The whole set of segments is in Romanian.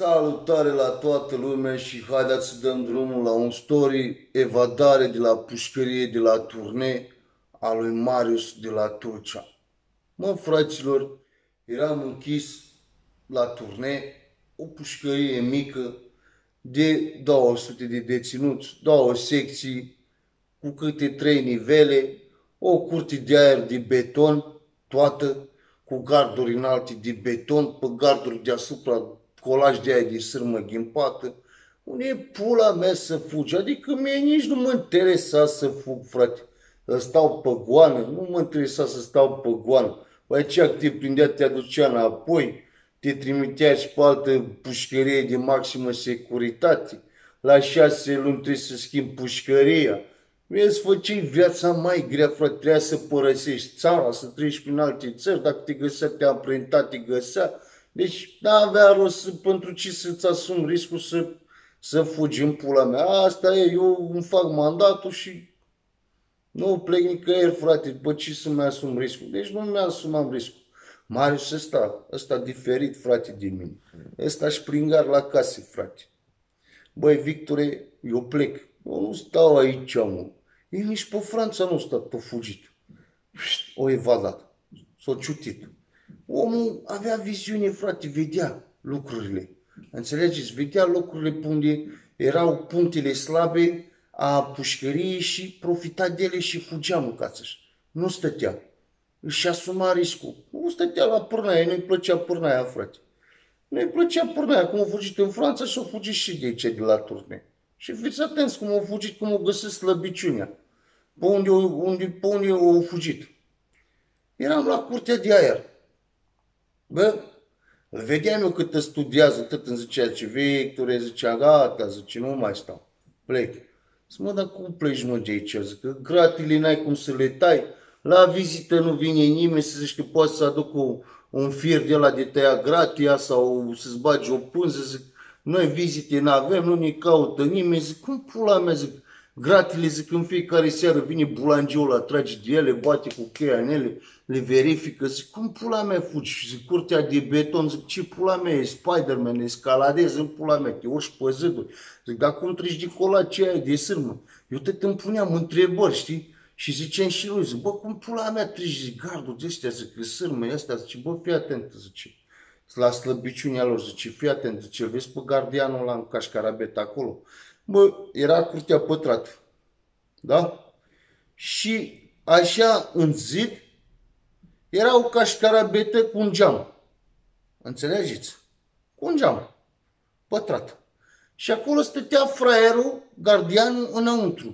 Salutare la toată lumea și haideți să dăm drumul la un story evadare de la pușcărie de la Turne a lui Marius de la Tulcea. Mă, fraților, eram închis la Turne, o pușcărie mică de 200 de deținuți, două secții cu câte 3 nivele, o curte de aer de beton, toată cu garduri înalte de beton, pe garduri deasupra colaj de aia de sârmă ghimpată. Unde e pula mea să fugi? Adică mie nici nu mă interesa să fug, frate. Să stau pe goană, nu mă interesa să stau pe goană. Păi ce te prindea, te aducea înapoi, te trimitea și pe altă pușcărie de maximă securitate. La 6 luni trebuie să schimbi pușcăria. Mie îți făceai viața mai grea, frate, trebuia să părăsești țara, să treci prin alte țări, dacă te găsea, te amprentat, te găsea. Deci n-avea rost pentru ce să-ți asumi riscul să fugi în pula mea. Asta e, eu îmi fac mandatul și nu plec nicăieri, frate, după ce să-mi asum riscul. Deci nu mi-asumam riscul. Marius ăsta diferit, frate, din mine. Ăsta șpringar la case, frate. Băi, Victore, eu plec. Eu nu stau aici, mă. Ei nici pe Franța nu stă, pe fugit. O evadat. S-o ciutit. Omul avea viziune, frate, vedea lucrurile. Înțelegeți? Vedea lucrurile pe unde erau punctele slabe a pușcăriei și profita de ele și fugea mâncață-și. Nu stătea. Își asuma riscul. Nu stătea la pârnaia, nu-i plăcea pârnaia, frate. Nu-i plăcea pârnaia, cum a fugit în Franța și a fugit și de aici, de la Turne. Și fiți atenți cum a fugit, cum a găsit slăbiciunea. Pe unde a fugit. Eram la curtea de aer. Bă, îl vedeam eu cât studiază, tot îmi zicea, ce Victor, zicea, gata, zice, nu mai stau, plec. Zic, mă, dar cum pleci, mă, de aici? Zic, că gratile n-ai cum să le tai, la vizită nu vine nimeni să zici că poate să aduc un fir de la de tăia gratia sau să-ți bagi o pânză, zic, noi vizite n-avem, nu ne caută nimeni, zic, cum pula mea, zic, gratile, zic, în fiecare seară vine bulangiul ăla, trage de ele, bate cu cheia în ele, le verifică, zic, cum pula mea fugi? Zic, curtea de beton, zic, ce pula mea e Spider-Man, escaladezi în pula mea, te urci pe ziduri. Zic, dar cum treci de cola ce ai de sârmă? Eu tot îmi puneam întrebări, știi? Și ziceam și lui, zic, bă, cum pula mea treci, zic, gardul de astea, zic, sârmă astea, zice, bă, fii atent, zice, la slăbiciunea lor, zice, fii atent, zice, vezi pe gardianul ăla în cașcarabet acolo? Bă, era curtea pătrată, da? Și așa, în zid, era o cașcarabetă cu un geam. Înțelegeți? Cu un geam. Pătrat. Și acolo stătea fraierul, gardianul, înăuntru.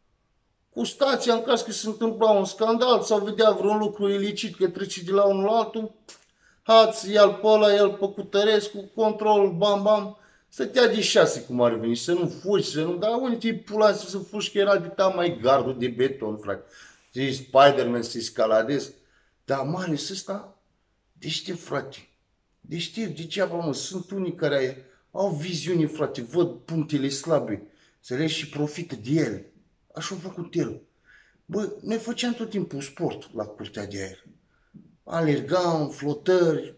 Cu stația în caz că se întâmpla un scandal sau vedea vreun lucru ilicit că trece de la unul la altul. Hați, ia-l pe ăla, ia-l pe Cutărescu, control, bam, bam. Stătea de 6 cum ar veni, să nu fugi, să nu... Dar unde te-i pula să fugi, că era de mai gardul de beton, frate. Zici, Spider-Man să-i scaladezi. Dar Marius ăsta, deștept, frate. Deștept, degeaba, mă, sunt unii care au viziune, frate, văd punctele slabe, înțelegi, și profită de ele. Așa a făcut el. Bă, noi făceam tot timpul sport la curtea de aer. Alergam, flotări,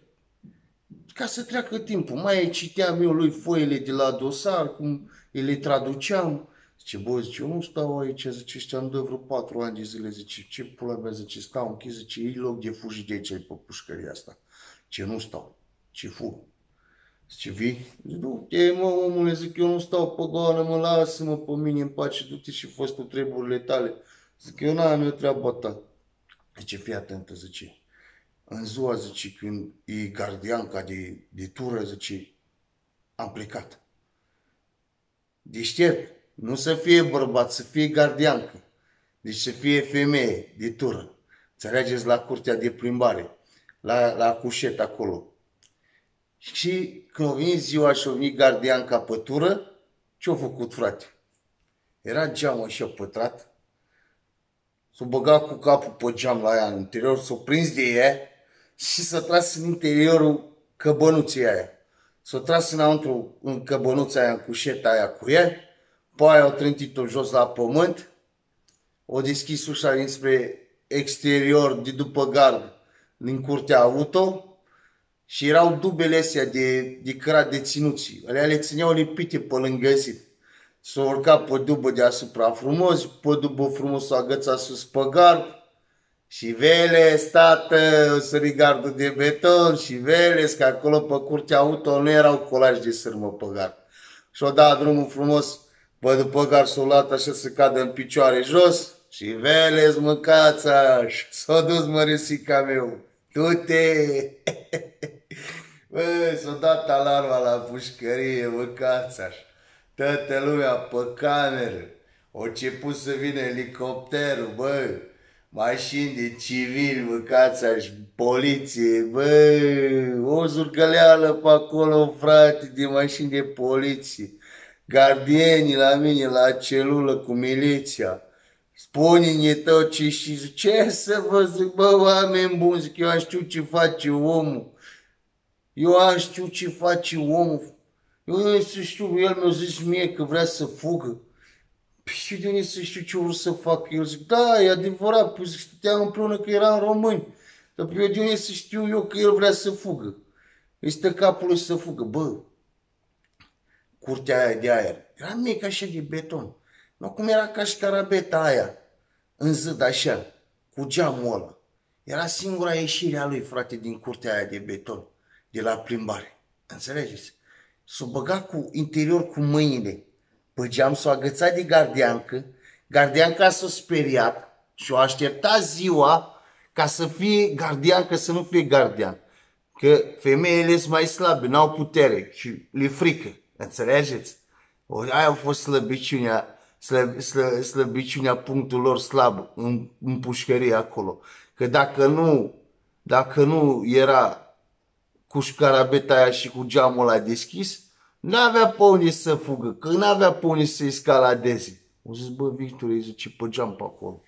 ca să treacă timpul. Mai citeam eu lui foile de la dosar, cum le traduceam. Zice, bă, zice, eu nu stau aici, zice, ăștia îmi dă vreo 4 ani de zile, zice, ce pula mea, zice, stau închis, zice, e loc de fugi de aici, pe pușcăria asta. Ce nu stau, ce fug. Zice, vii? Zic, du-te, mă, omule, zic, eu nu stau pe goană, mă, lasă-mă pe mine în pace, du-te și fă tu treburile tale. Zic, eu n-am eu treaba ta. Zice, fii atentă, zice, în ziua, zice, când e gardianca de tură, zice, am plecat. Deștept, nu să fie bărbat, să fie gardiancă. Deci să fie femeie de tură. Înțelegeți, la curtea de plimbare, la cușet acolo. Și când a venit ziua și a venit gardianca pe tură, ce-a făcut, frate? Era geamul așa pătrat, s-a băgat cu capul pe geam la ea în interior, s-a prins de ea și s-a tras în interiorul căbănuței aia. S-a tras înăuntru în căbănuța aia, în cușeta aia cu ea, pe aia au trântit-o jos la pământ, o deschis ușa dinspre exterior, de după gard, din curtea auto, Și erau dubele astea de cărat deținuții. Alea le țineau lipite pe lângă zid. S-a urcat pe dubă deasupra frumos, pe dubă frumos s-a agățat sus pe gard. Și Veles, tată, sărigardul de beton și Veles, că acolo pe curtea auto nu erau colași de sârmă pe gard. Și-o dat drumul frumos, pe după gard s-o luat așa să cadă în picioare jos și Veles, mâncața, s-a dus mărisica meu. Du-te! Bă, s-a dat alarma la pușcărie, mâncața. Toată lumea pe cameră. O început să vină elicopterul, bă. Mașini de civili, mâncața și poliție, bă. O zurgăleală pe acolo, frate, de mașini de poliție. Gardienii la mine, la celulă cu miliția. Spune-ne tot ce și zic, ce să vă zic, bă, oameni buni, zic, eu am știut ce face omul. Eu am știut ce face omul. Eu nu să știu, el mi-a zis mie că vrea să fugă. Păi și de unde să știu ce vor să fac? El zic, da, e adevărat, păi zic, stăteam împreună că eram români. Dar eu de unde să știu eu că el vrea să fugă? Îi stă capul lui să fugă. Bă, curtea aia de aer era mică așa de beton. Nu cum era ca și carabeta aia, în zid așa, cu geamul ăla. Era singura ieșire a lui, frate, din curtea aia de beton, de la plimbare. Înțelegeți? S-a băgat cu interior cu mâinile pe geam, s-a agățat de gardiancă, gardianca s-a speriat și a așteptat ziua ca să fie gardiancă, să nu fie gardian. Că femeile sunt mai slabe, n-au putere și le frică. Înțelegeți? Aia a fost slăbiciunea punctul lor slab în pușcărie acolo. Că dacă nu era cu șcarabeta aia și cu geamul ăla deschis, n-avea pe unde să fugă, că n-avea pe unde să escaladeze. O zis, bă, Victor, îi zice, pe geam pe acolo.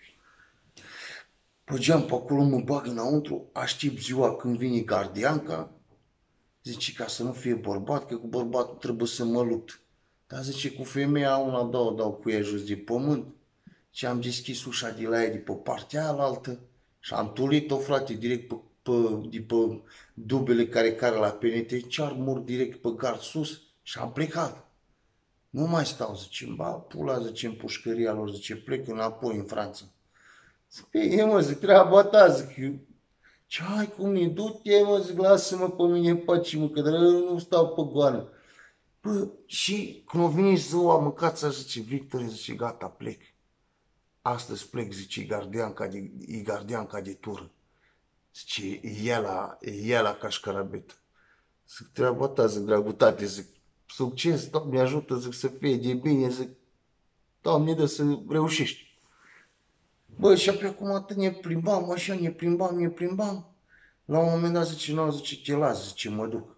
Pe geam pe acolo mă bag înăuntru, aștept ziua când vine gardianca, zice, ca să nu fie bărbat, că cu bărbatul trebuie să mă lupt. Dar zice, cu femeia una dau cu ea jos de pământ. Și am deschis ușa de la ea de pe partea alaltă și am tulit-o, frate, direct de pe dubele care la penitenciar, mor direct pe gard sus și am plecat. Nu mai stau, zice, ba, pula, zice, în pușcăria lor, zice, plec înapoi în Franța. Zic, mă, zic, treaba ta, zic, eu. Ce ai cum e, du-te, mă, zic, lasă-mă pe mine în pace, mă, că nu stau pe goană. Bă, și când a venit ziua, mâncața, zice, Victor, zice, gata, plec. Astăzi plec, zice, e gardianca de tură. Zice, e ea la cașcarabetă. Zic, treaba ta, zic, dragutate, zic, succes, Doamne ajută, zic, să fie de bine, zic, Doamne dă să reușești. Bă, și apoi acum ne plimbam, așa, ne plimbam. La un moment dat zice, nu, zice, te las, zice, mă duc.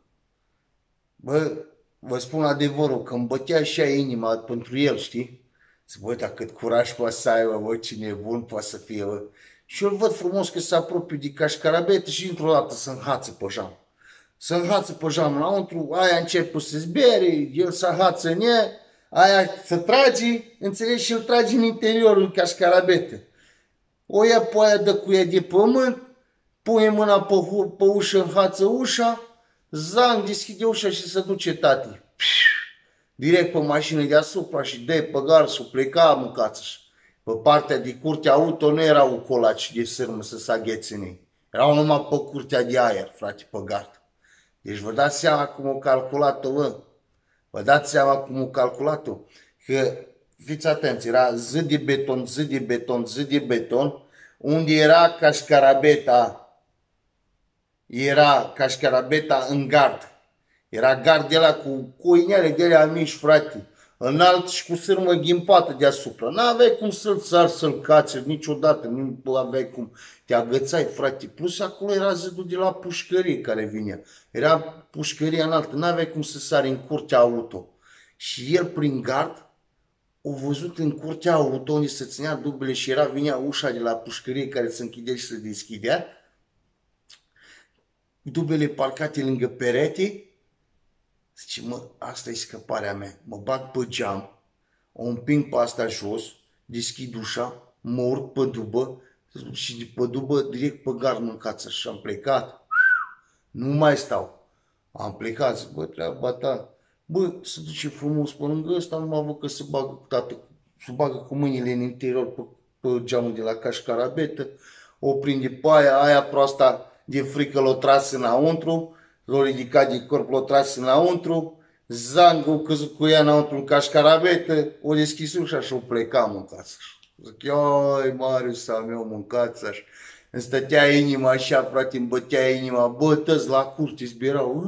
Bă, vă spun adevărul, că îmi bătea așa inima pentru el, știi? Zic, bă, dar cât curaj poate să aibă, bă, cine bun poate să fie, bă. Și eu îl văd frumos că se apropie de cașcarabetă și într-o dată se înhață pe geam. Se înhață pe geam înăuntru, aia începe să zbere, el se înhață în ea, aia se trage, înțelegi, și îl trage în interiorul cașcarabetă. O ia pe aia, dă cu ea de pământ, pune mâna pe ușă, înhață ușa, zang, deschide ușa și se duce tati. Direct pe mașină deasupra și dă pe gard și pleca mâncață-și. Pe partea de curtea auto nu erau colaci de sârmă să se aghețe în ei. Erau numai pe curtea de aer, frate, pe gard. Deci vă dați seama cum o calculat-o, bă. Vă dați seama cum o calculat-o. Că, fiți atenți, era zid de beton, zid de beton, zid de beton, unde era cașcarabeta în gard. Era gard de la cu coineale de alea mici, frate. Înalt și cu sârmă ghimpată deasupra. N-aveai cum să-l sari, să-l cațeri niciodată. Nu aveai cum. Te agățai, frate. Plus acolo era zidul de la pușcărie care vinea. Era pușcăria înaltă. N-aveai cum să sari în curtea auto. Și el prin gard o văzut în curtea auto unde se ținea dubele și vinea ușa de la pușcărie care se închidea și se deschidea. Dubele parcate lângă perete. Zice, mă, asta e scăparea mea. Mă bag pe geam, o împing pe asta jos, deschid ușa, mă urc pe dubă și de pe dubă direct pe gard mâncață și am plecat. Nu mai stau. Am plecat, zic, bă, treaba ta. Bă, se duce frumos pe lângă ăsta, nu mă văd că se bagă cu mâinile în interior pe geamul de la cașcarabetă, o prinde pe aia proasta de frică l-o tras înăuntru, l-o ridicat de corp, l-o tras înăuntru, zangă, o căzut cu ea înăuntru în cașcarabetă, o deschis ușa și o pleca mâncați. Zic, ioi, Marius, al meu, mâncați așa. Îmi stătea inima așa, frate, îmi bătea inima, bă, tăți la curte, zbierau,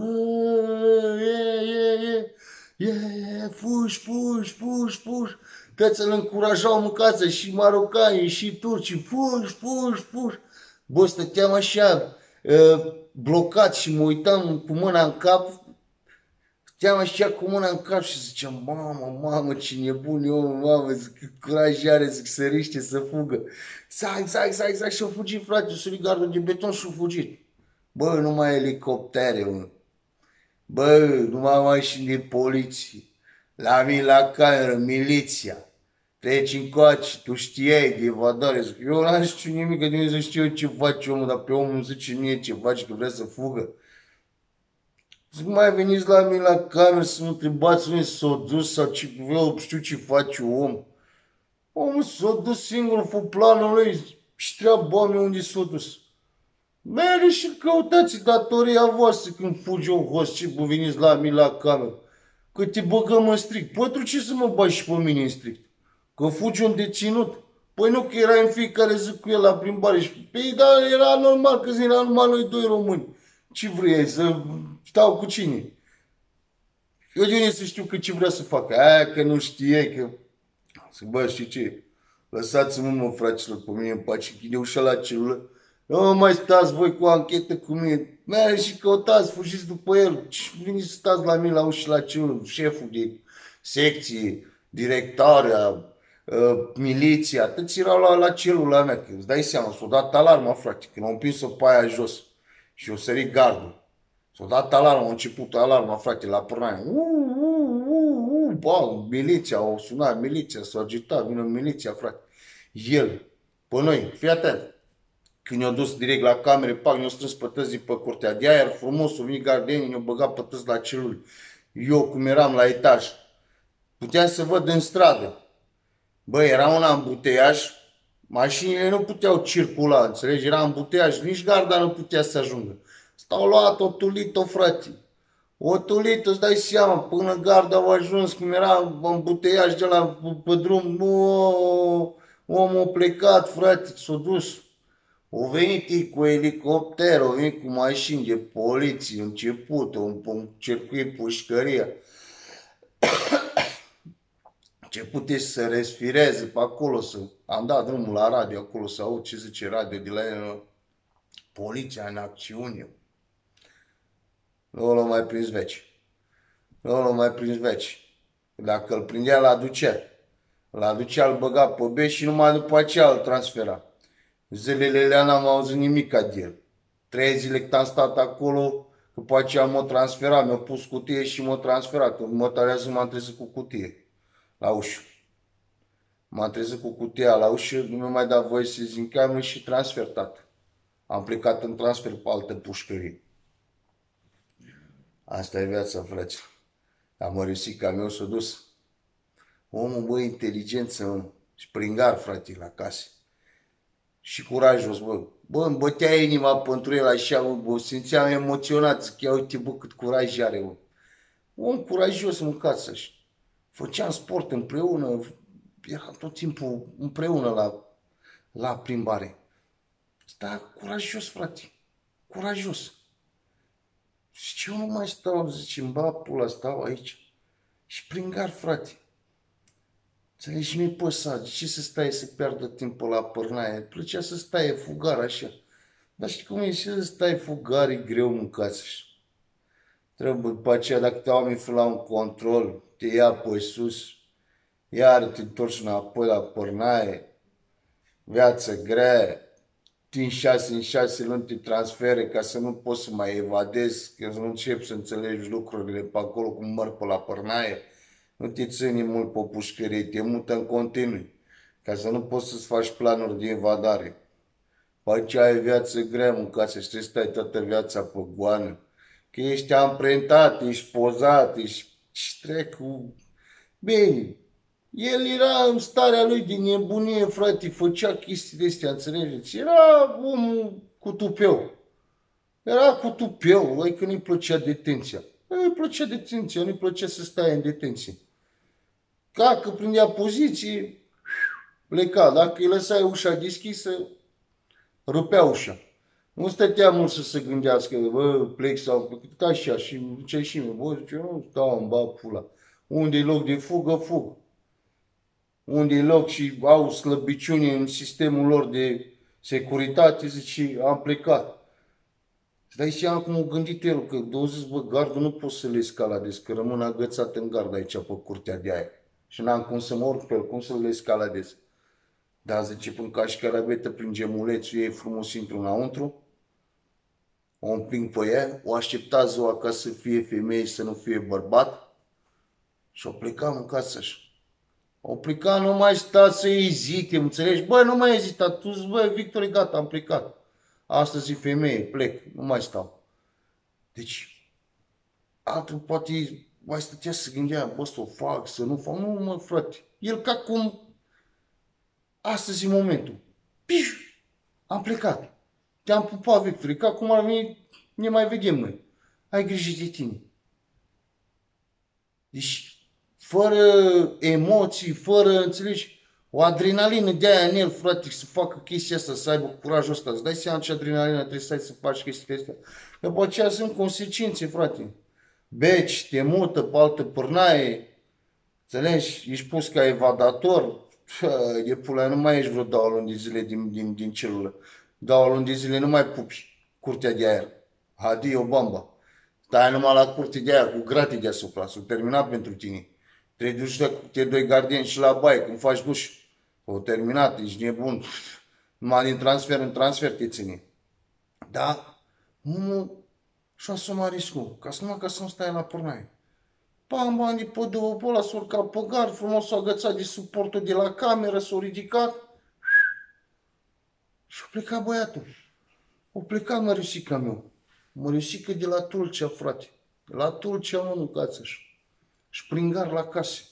fugi, fugi, fugi, fugi. Tăți îl încurajau mâncață și marocanii și turcii, fugi, fugi, fugi. Bă, stăteam așa, blocat și mă uitam cu mâna în cap, stăteam așa cu mâna în cap și ziceam, mamă, mamă, ce nebun eu, mamă, zic, curaj are, zic, să riște, să fugă. Exact, și-a fugit, frate, s-a gardul de beton și-a fugit. Bă, numai elicoptere, mă. Bă, numai mașini de poliție. La mine la cameră, miliția. Treci încoace, tu știai de evadare. Zic, eu n-am știut nimic, că nu știu ce face omul, dar pe omul nu zice mie ce face, că vrea să fugă. Zic, mai veniți la mine la cameră să mă întrebați unde s-a dus sau ce, eu știu ce face om. Omul s-a dus singur, fă planul lui și treaba mea unde s-a dus. Mere și căutați datoria voastră când fugi un host și vă veniți la mine la cameră. Că te băgăm în strict. Pentru ce să mă bagi și pe mine în strict? Că fugi un deținut? Păi nu, că era în fiecare zi cu el la plimbare și... Păi da, era normal, că era numai noi doi români. Ce vrei, să stau cu cine? Eu de unde să știu că ce vrea să facă? Aia că nu știe, că... Zic, bă, știi ce? Lăsați-mă, mă, fraților, pe mine în pace, închide ușa la celulă. Nu mai stați voi cu anchetă cu mine. Mere și căutați, fugiți după el. Și veniți să stați la mine la ușă la celulă, șeful de secție, directoarea, miliția, toți erau la celula mea. Că îți dai seama, s-a dat alarma, frate, când au împins-o pe aia jos și o sărit gardul. S-a dat alarma, a început alarma, frate, la Pârnaia. Bă, miliția, au sunat miliția, s-a agitat, vine miliția, frate. El, pe noi, fii atent. Când ne-au dus direct la camere, pac, ne-au strâns pe tăzi pe curtea de aer, frumos, au venit gardenii, ne-au băgat pe tăzi la celule. Eu, cum eram la etaj, puteam să văd în stradă. Bă, era un ambuteiaj, mașinile nu puteau circula, înțelegi? Era ambuteiaj, nici garda nu putea să ajungă. Stau luat, o tulit-o, frate. O tulit, îți dai seama, până garda au ajuns, cum era ambuteiaj de la pe drum, omul a plecat, frate, s-a dus. Au venit ei cu elicopter, au venit cu mașini de poliție, început, un circuit pușcăria. Început să respireze pe acolo, am dat drumul la radio acolo să aud ce zice radio de la el, poliția în acțiune. Nu l-a mai prins veci. Nu l-a mai prins veci. Dacă îl prindea, l-aducea. L-aducea, îl băga pe B și numai după aceea îl transfera. Zilele alea n-am auzit nimic de el. 3 zile cât am stat acolo, după aceea m-a transferat, mi-a pus cutie și m-a transferat. Următoarea zi m-am trezit cu cutie la ușă. M-am trezit cu cutia la ușă, nu mi-a mai dat voie să zic cameră și transfer, tată. Am plecat în transfer pe altă pușcărie. Asta e viața, frate. Amărisica meu s-a dus. Omul, bă, inteligență, mă. Și pringar, frate, la casă. Și curajos, bă. Bă, îmi bătea inima pentru el așa, bă, simțeam emoționat. Zic, ia uite, bă, cât curaj are, bă. Om curajos, mâncați așa. Făceam sport împreună, eram tot timpul împreună la plimbare. Sta curajos, frate. Curajos. Și eu nu mai stau, zice, îmi bag pula, stau aici. Și pringar, frate. Înțelegi, mi-i păsa. De ce să stai să pierdă timpul la Pârnaie? Plăcea să stai fugar așa. Dar știi cum e? Și să stai fugar, e greu mâncați așa. Trebuie după aceea, dacă te oameni la un control, te ia pe sus, iar te întorci înapoi la Pârnaie, viață grea, din 6 în 6 luni te transfere ca să nu poți să mai evadezi, că să nu începi să înțelegi lucrurile pe acolo cum măr pe la Pârnaie, nu te ține mult pe pușcărie, te mută în continuu, ca să nu poți să-ți faci planuri de evadare. Aici ai viață grea, mâncați, și trebuie să stai toată viața pe goană. Că ești amprentat, ești pozat, ești trecu. Bine, el era în starea lui de nebunie, frate, făcea chestiile astea, înțelegeți? Era omul cu tupeu. Era cu tupeu, adică nu-i plăcea detenția. Nu-i plăcea detenția, nu-i plăcea să stai în detenție. Dacă prindea poziție, pleca. Dacă îi lăsai ușa deschisă, rupea ușa. Nu stătea mult să se gândească, bă, plec sau plec, așa, și ziceai și mie, bă, zice, eu nu stau în bag pula. Unde e loc de fugă, fug. Unde e loc și au slăbiciuni în sistemul lor de securitate, zice, am plecat. Îți dai seama cum a gândit el, că o zis, bă, gardul nu pot să le escaladez, că rămân agățat în gard aici pe curtea de aia. Și n-am cum să mă urc pe el, cum să le escaladez. Dar zice, până ca și carabetă prin gemulețul ei frumos intru înăuntru, o împing pe ea, o aștepta ziua ca să fie femeie și să nu fie bărbat și o pleca în casă așa. O pleca, nu mai sta să ezite, înțelegi? Bă, nu mai ezita, tu zici, bă, Victor, gata, am plecat. Astăzi e femeie, plec, nu mai stau. Deci, altul poate mai stătea să gândea, bă, să o fac, să nu fac. Nu, mă, frate, el ca cum astăzi e momentul. Piș, am plecat. Te-am pupat, Victor, ca cum ar veni, ne mai vedem noi. Ai grijă de tine. Deci, fără emoții, fără, înțelegi, o adrenalină de aia în el, frate, să facă chestia asta, să aibă curajul ăsta. Îți dai seama ce adrenalină trebuie să ai să faci chestia asta? Că după aceea sunt consecințe, frate. Beci, te mută pe altă pârnaie, înțelegi, ești pus ca evadator, de pula, nu mai ești vreo 2 luni de zile din celulă. 2 luni de zile nu mai pupi curtea de aer. Adio, bamba. Stai numai la curte de aia, cu gratii deasupra, s-o terminat pentru tine. Te duci cu te doi gardieni și la baie, când faci duș. O terminat, ești nebun. Numai din transfer în transfer te ține. Da? Omul și-a asumat riscul, ca să nu stai la pârnaie. Bam, bam, de pe două, pe ăla s-a urcat pe gard, frumos s-a agățat de suportul de la cameră, s-a ridicat și a plecat băiatul. A plecat mărisica meu. Mărisică de la Tulcea, frate. De la Tulcea, mă, mâncați-și. Și prin gar la case.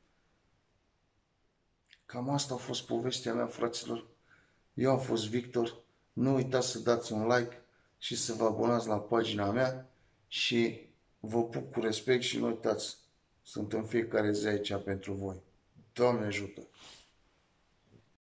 Cam asta a fost povestea mea, fraților. Eu am fost Victor. Nu uitați să dați un like și să vă abonați la pagina mea. Și vă pup cu respect și nu uitați, sunt în fiecare zi aici pentru voi. Doamne ajută!